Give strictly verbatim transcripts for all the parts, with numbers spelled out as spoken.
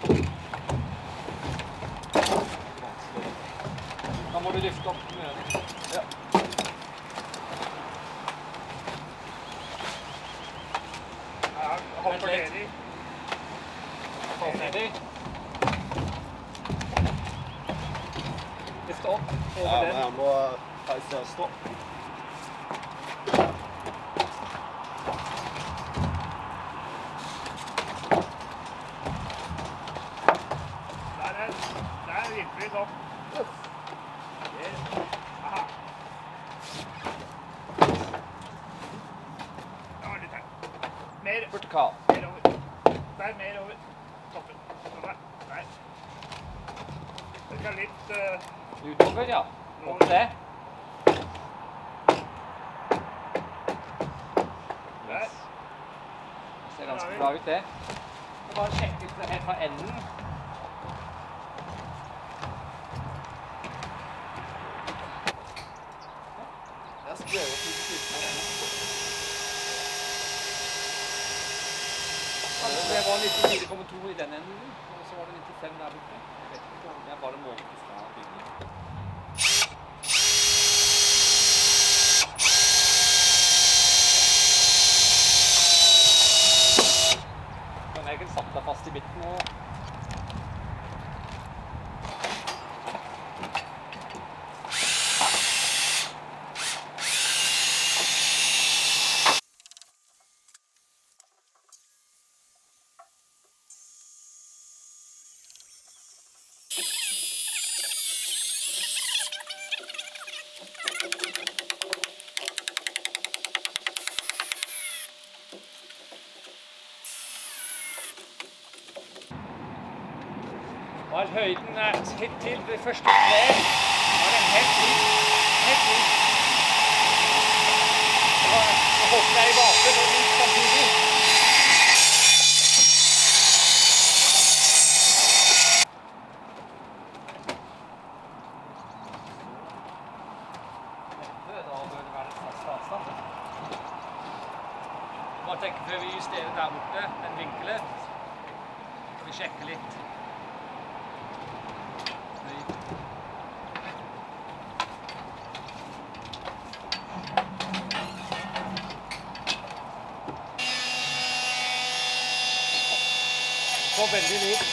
Da må du lyfte opp med. Ja. Hold for nedi. Hold nedi. Lyfte opp over Ja, den. men jeg må ta i sted og stå. Der er, der vimper vi opp. Aha. Ja, litt her. Mer. Vertikal. Mer over. Der, mer over. Toppen. Sånn der. Der. Det skal litt... Uh, Utover, ja. Opp det. der. Ser ganske bra ut det. Så bare sjekk ut det helt fra enden. Jeg skal gjøre det til Kanskje det var nittifire komma to i den enden, og så var det nittifem der borte. Jeg vet ikke om det er bare målet fra bygningen. Den er ikke satt deg fast i midten nå. Og høyden er hit til det første tre. Da er det helt lik. Helt lik. Og håper jeg i base, det er lik samtidig. Dette, da bør det være et fast avstand. Bare tenke før vi justerer der borte, den vinkelen. Vi sjekker litt. Så veldig likt.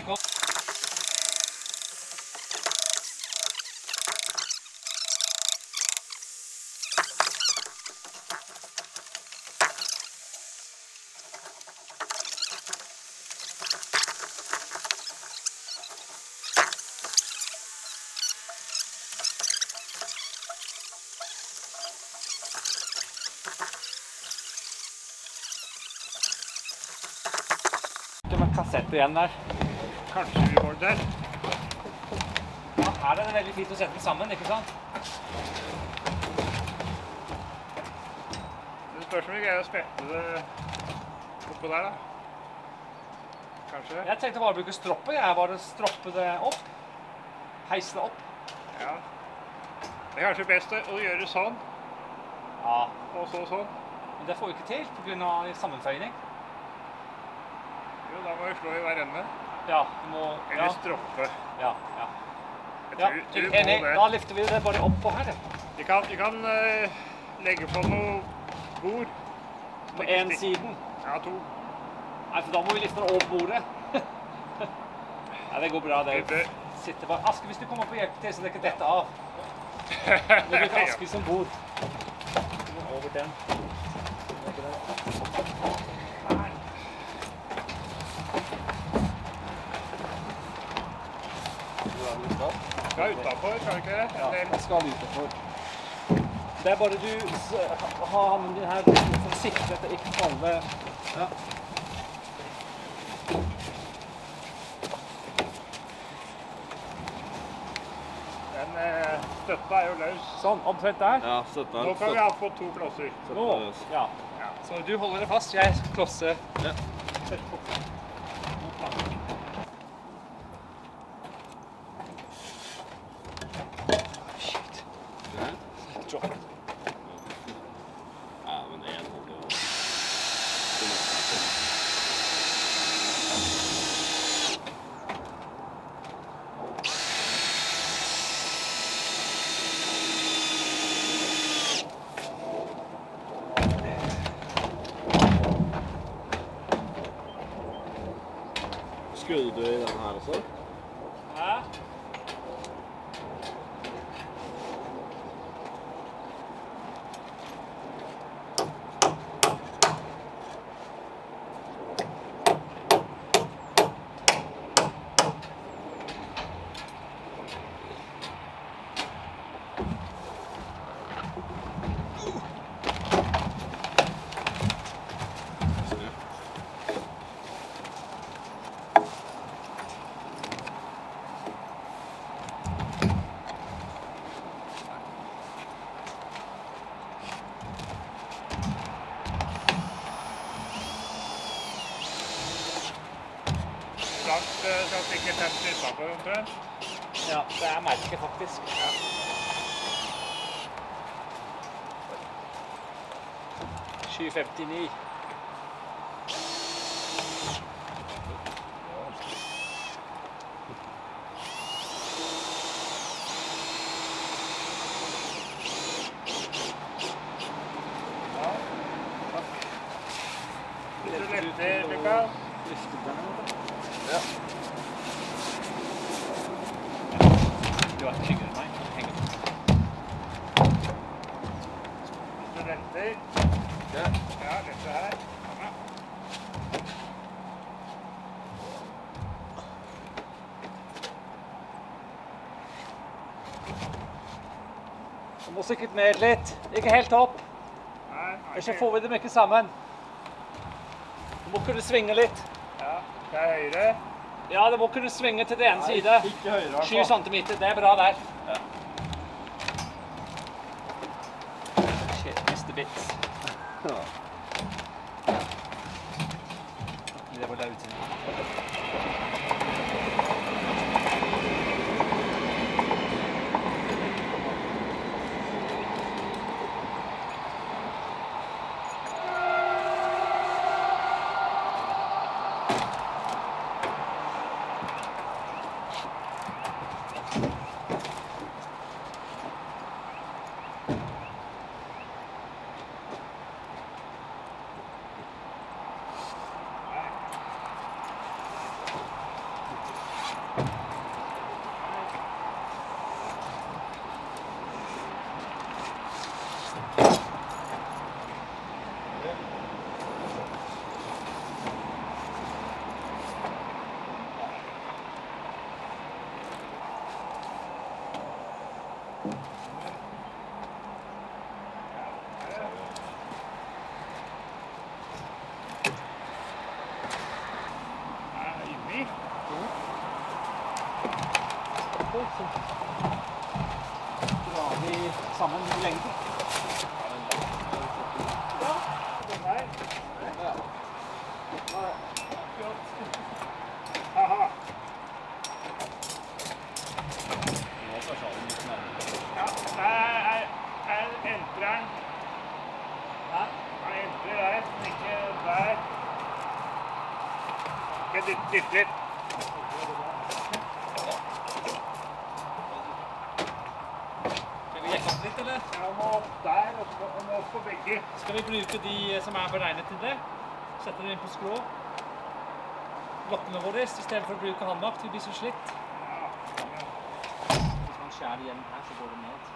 ikke godt. Med kassett igjen der. Kanskje vi går der. Ja, her er det veldig fint å sette den sammen, ikke sant? Det spørs om vi greier å spette det oppå der, da. Kanskje? Jeg tenkte bare å bruke stroppet. Jeg bare stroppe det opp. Heise det opp. Ja. Det er kanskje best å gjøre sånn. Ja. Og så sånn. Men det får vi ikke til på grunn av sammenføyning. Jo, da må vi slå i hver ende. Ja, du må... Eller ja. stroppe. Ja, ja. Jeg Ja, tror, jeg tror er enig. på det. Da lyfter vi det bare opp på her. Ja. Vi kan, vi kan uh, legge på noe bord. På en siden. Ja, to. Nei, for da må vi lyfte den over bordet. Ja, det går bra, det. Type. Sitter bare... Aske, hvis du kommer på hjelp til, så det ikke dette av. Nå bruker Aske som bord. Over den. Skal utenfor, skal vi ikke det? Ja, Eller- det skal utenfor. Det er bare du s- ha hånden din her for å sikre at det ikke faller. Ja. Den eh, støtta er jo løs. Sånn, omtrent der. Ja, støtta. Nå kan vi ha på to klosser. Nå, ja. Ja. Så du holder det fast, jeg klosser. Ja. Sett på. Shit. Drop it. Ja, men det er en holder jo. Skrudde du i den her også? Hæ? Langt eh, skal stikke femti utenfor, omtrent. Ja, det er merket faktisk. Ja. sju femtini. Ja. Hvis du løfter, Mikael. Lyfte den. Ja. Du er tyngre enn meg. Henger. Hvis du løfter. Ja. Ja, løfter her. Kom her. Du må sikkert ned litt. Ikke helt opp. Nei, Ellers så får vi dem ikke sammen. Du må kunne svinge litt. Ja, det er høyre. Ja, du må kunne svinge til den ene side. Ikke høyre, i hvert sju fall. centimeter, det er bra der. Ja. Shit, mister bits. Ja. Det var laut. Inni. Så drar vi sammen lengden. Ja, den der. Ja. Haha. Nå skal vi litt nærmere. Ja, der er, er entreren. Ja. Han entrer der, men ikke der. Skal jeg dytte dytte litt? Skal vi jekke opp litt, eller? Jeg må opp der, og så må opp på begge. Skal vi bruke de som er beregnet til det? Sette dem inn på skrå. Blokkene våre, i stedet for å bruke håndmakt, vi blir så slitt. Ja, ja. Hvis man skjærer igjen her, så går det ned.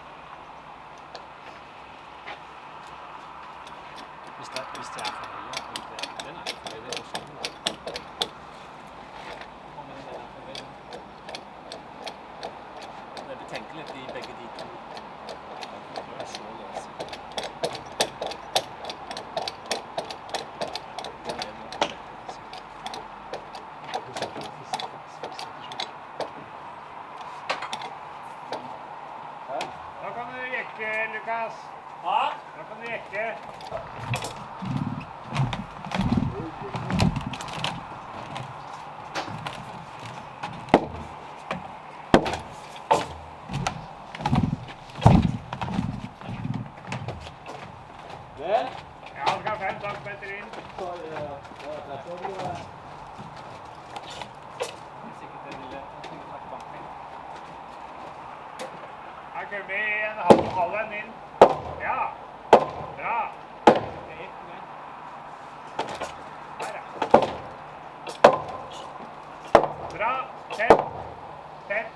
Hvis det, hvis det er for høye, ja. Den er for høy, det er også. Det er betenkelig i begge de to. Det er så løse. Da kan du jekke, Lukas. Ja. Da kan du jekke. Der. Ja, han skal fem centimeter inn. Så er det plattformen. Sikkert en lille takkbank. Her kommer vi en halv, halv en inn. Ja, bra. Det er helt med. Her, ja. Bra. Tett. Tett.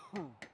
Hmm.